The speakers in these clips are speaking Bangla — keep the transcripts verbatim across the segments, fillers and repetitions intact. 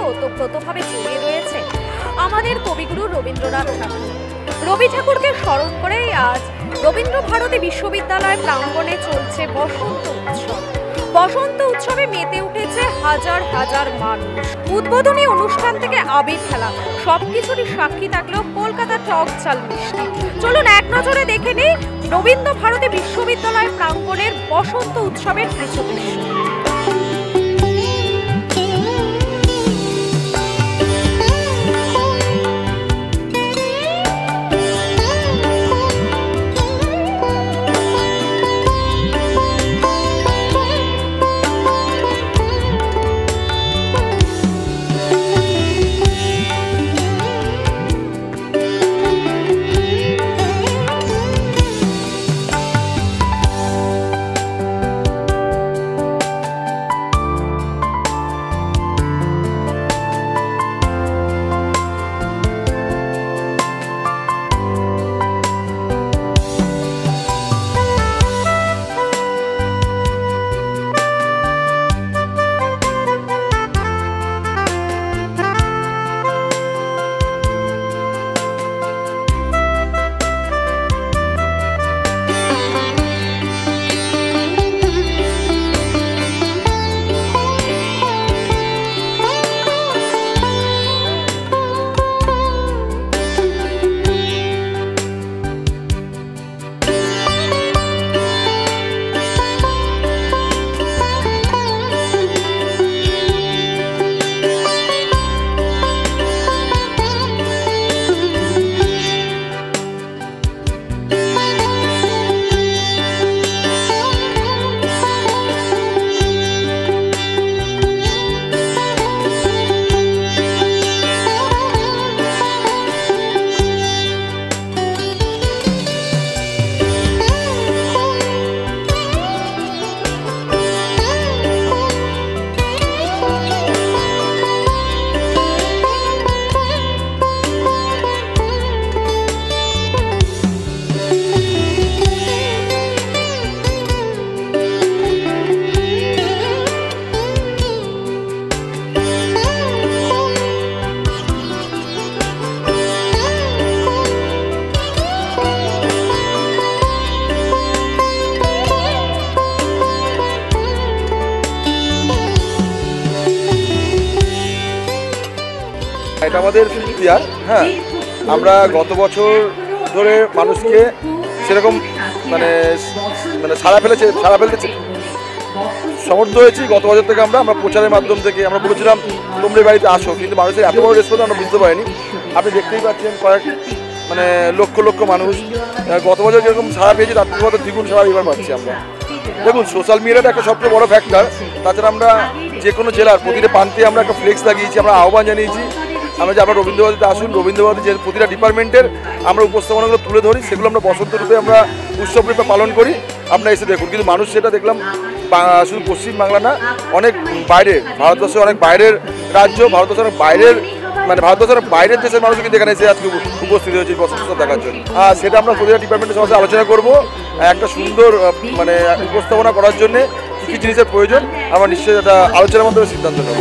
ওতপ্রোতভাবে জড়িয়ে রয়েছে আমাদের কবিগুরু রবীন্দ্রনাথ ঠাকুর। রবি ঠাকুরকে স্মরণ করেই আজ রবীন্দ্র ভারতী বিশ্ববিদ্যালয় প্রাঙ্গণে চলছে বসন্ত উৎসব। বসন্ত উৎসবে মেতে উঠেছে হাজার হাজার মানুষ। উদ্বোধনী অনুষ্ঠান থেকে আবির খেলা সবকিছুরই সাক্ষী থাকলেও কলকাতা টক ঝাল মিষ্টি। চলুন এক নজরে দেখে নিই রবীন্দ্র ভারতী বিশ্ববিদ্যালয় প্রাঙ্গণের বসন্ত উৎসবের কিছু দৃশ্য। এটা আমাদের ফিফথ ইয়ার। হ্যাঁ, আমরা গত বছর ধরে মানুষকে সেরকম মানে মানে সাড়া ফেলেছে সাড়া ফেলতেছে সমর্থ হয়েছি। গত বছর থেকে আমরা আমরা প্রচারের মাধ্যম থেকে আমরা বলেছিলাম তোমরা বাড়িতে আসো, কিন্তু মানুষের এত বড় রেসপন্স আমরা বুঝতে পারিনি। আপনি দেখতেই পাচ্ছেন কয়েক মানে লক্ষ লক্ষ মানুষ গত বছর যেরকম সাড়া পেয়েছি তার থেকে মতো দ্বিগুণ সাড়া এবার পাচ্ছি আমরা। দেখুন, সোশ্যাল মিডিয়াটা একটা সবচেয়ে বড় ফ্যাক্টর। তাছাড়া আমরা যে কোনো জেলার প্রতিটা প্রান্তে আমরা একটা ফ্লেক্স লাগিয়েছি, আমরা আহ্বান জানিয়েছি আমরা যে আমরা রবীন্দ্রভারতীতে আসুন। রবীন্দ্রভারতী যে প্রতিটা ডিপার্টমেন্টের আমরা উপস্থাপনাগুলো তুলে ধরি, সেগুলো আমরা বসন্ত রূপে আমরা উৎসব রূপে পালন করি। আপনারা এসে দেখুন। কিন্তু মানুষ সেটা দেখলাম শুধু পশ্চিমবাংলা না, অনেক বাইরের, ভারতবর্ষের অনেক বাইরের রাজ্য, ভারতবর্ষের অনেক বাইরের মানে ভারতবর্ষের বাইরের দেশের মানুষ কিন্তু এখানে এসে আজকে উপস্থিত হয়েছে বসন্ত উৎসব দেখার জন্য। আর সেটা আমরা প্রতিটা ডিপার্টমেন্টের সঙ্গে আলোচনা করবো। একটা সুন্দর মানে উপস্থাপনা করার জন্যে কী কী জিনিসের প্রয়োজন আমরা নিশ্চয়ই একটা আলোচনার মাধ্যমে সিদ্ধান্ত নেব।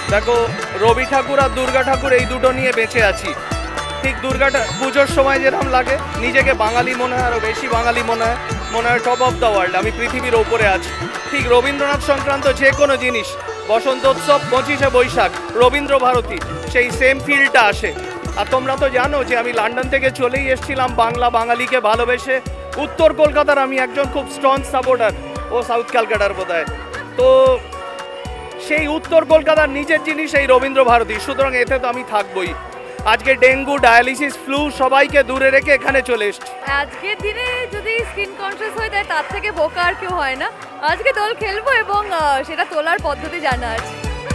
দেখো, রবি ঠাকুর আর দুর্গা ঠাকুর এই দুটো নিয়ে বেঁচে আছি। ঠিক দুর্গা পুজোর সময় যেরকম লাগে, নিজেকে বাঙালি মনে হয়, আরও বেশি বাঙালি মনে হয়, মনে হয় টপ অফ দ্য ওয়ার্ল্ড, আমি পৃথিবীর ওপরে আছি। ঠিক রবীন্দ্রনাথ সংক্রান্ত যে কোনো জিনিস, বসন্তোৎসব, পঁচিশে বৈশাখ, রবীন্দ্র ভারতী, সেই সেম ফিলটা আসে। আর তোমরা তো জানো যে আমি লন্ডন থেকে চলেই এসেছিলাম বাংলা বাঙালিকে ভালোবেসে। উত্তর কলকাতার আমি একজন খুব স্ট্রং সাপোর্টার, ও সাউথ ক্যালকাটার বোধহয়। তো সেই উত্তর কলকাতার নিজের জিনিস এই রবীন্দ্র ভারতী, সুতরাং এতে তো আমি থাকবই। আজকে ডেঙ্গু, ডায়ালিসিস, ফ্লু সবাইকে দূরে রেখে এখানে চলে এসছি। আজকের দিনে যদি স্কিন কনসিয়াস হয়ে যায় তার থেকে বোকা আর কেউ হয় না। আজকে দোল খেলবো এবং সেটা তোলার পদ্ধতি জানা আছে।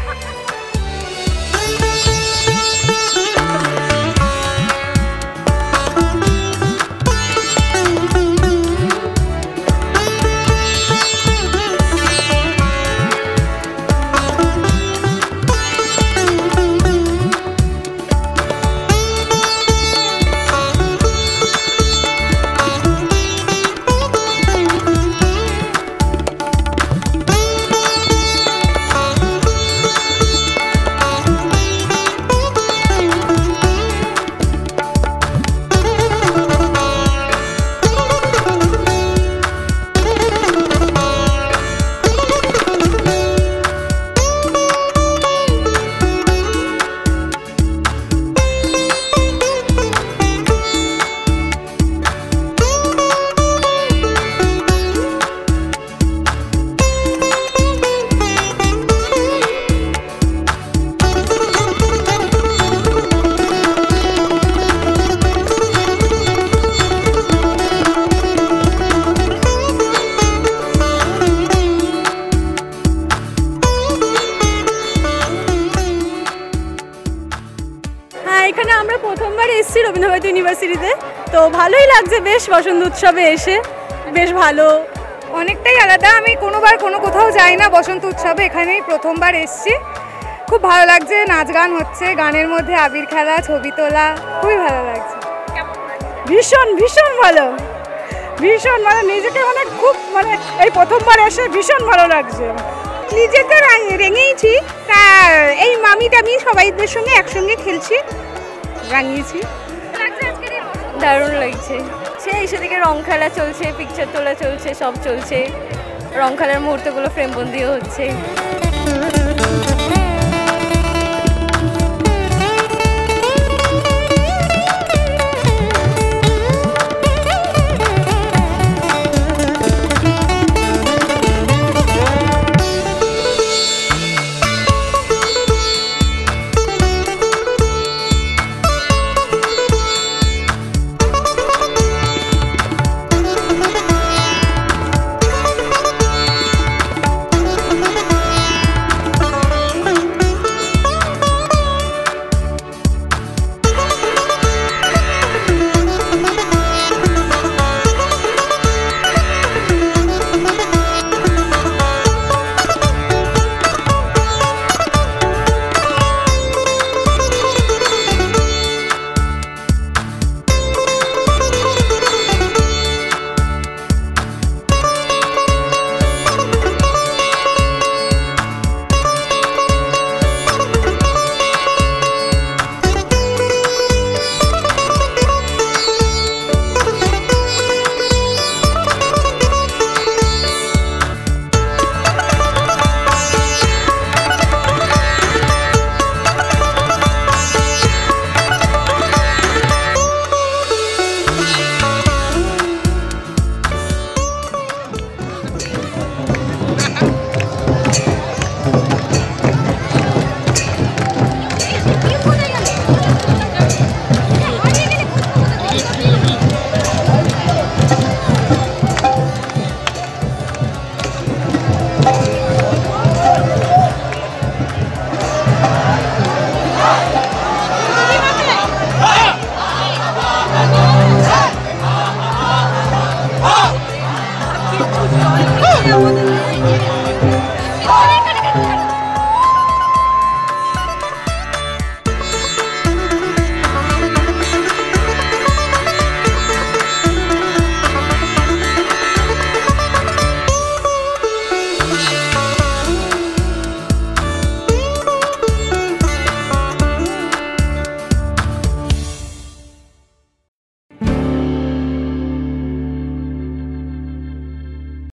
এখানে আমরা প্রথমবার এসেছি রবীন্দ্রভারতী ইউনিভার্সিটিতে, তো ভালোই লাগছে বেশ। বসন্ত উৎসবে এসে বেশ ভালো, অনেকটাই আলাদা। আমি কোনোবার কোনো কোথাও যাই না, বসন্ত উৎসবে এখানেই প্রথমবার এসেছি। খুব ভালো লাগছে, নাচ গান হচ্ছে, গানের মধ্যে আবির খেলা, ছবি তোলা, খুবই ভালো লাগছে। ভীষণ ভীষণ ভালো, ভীষণ মানে নিজেকে মানে খুব মানে এই প্রথমবার এসে ভীষণ ভালো লাগছে। নিজেকে রেঙেইছি, তা এই মামি টামি সবাইদের সঙ্গে একসঙ্গে খেলছি, রাঙিয়েছি। দারুণ লাগছে। সেই সেদিকে রং খেলা চলছে, পিকচার তোলা চলছে, সব চলছে। রং খেলার মুহূর্তগুলো ফ্রেমবন্দিও হচ্ছে।